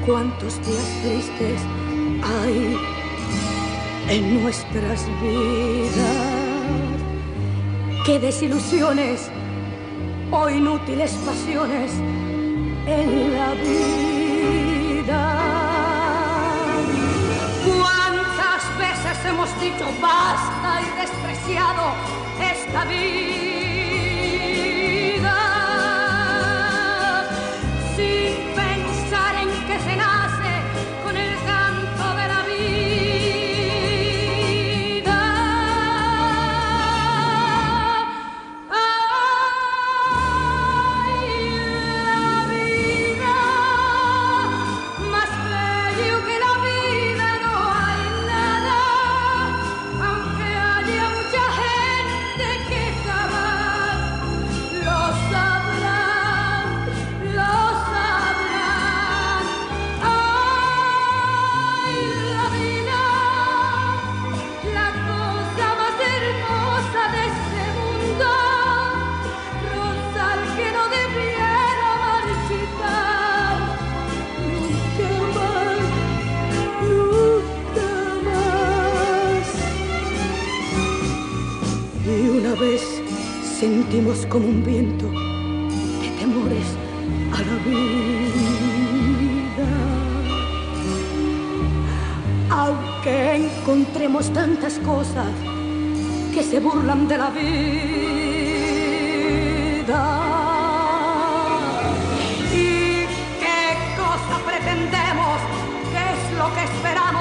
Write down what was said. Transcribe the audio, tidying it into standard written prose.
Cuántos días tristes hay en nuestras vidas, qué desilusiones o inútiles pasiones en la vida. Cuántas veces hemos dicho basta y despreciado esta vida. Se nace con el canto de la vida. Ay, la vida, más bello que la vida no hay nada, aunque haya mucha gente que jamás lo sabrá, lo sabrá. Sentimos como un viento de temores a la vida. Aunque encontremos tantas cosas que se burlan de la vida. ¿Y qué cosa pretendemos? ¿Qué es lo que esperamos?